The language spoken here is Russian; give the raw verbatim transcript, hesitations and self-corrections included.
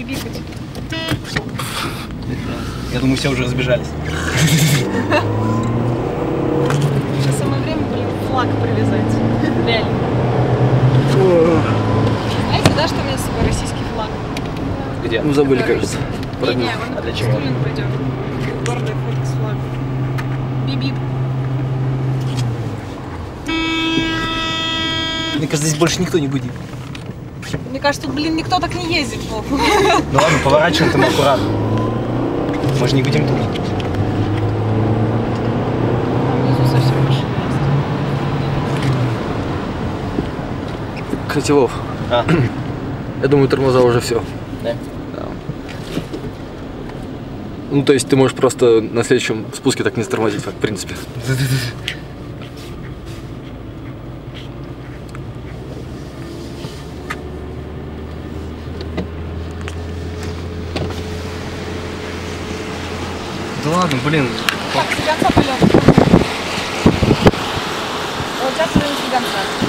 бибикать. Я думаю, все уже разбежались. Сейчас самое время, блин, флаг привязать. Реально. Знаете, да, что у меня с собой российский флаг? Где? Мы забыли, Который... кажется. Не, не, он А для на чего? Стулин пойдет. Гордая фотка с флагом. Биби. Мне кажется, здесь больше никто не будет. Мне кажется, тут, блин, никто так не ездит, Вов. Ну ладно, поворачиваем там аккуратно. Мы же не будем тут. Там внизу совсем машина есть. Кстати, Вов, А, я думаю, тормоза уже все. да? Да. Ну, то есть ты можешь просто на следующем спуске так не затормозить, в принципе. Да ладно, блин. Так, слегонца полет. Вот сейчас уже не слегонца.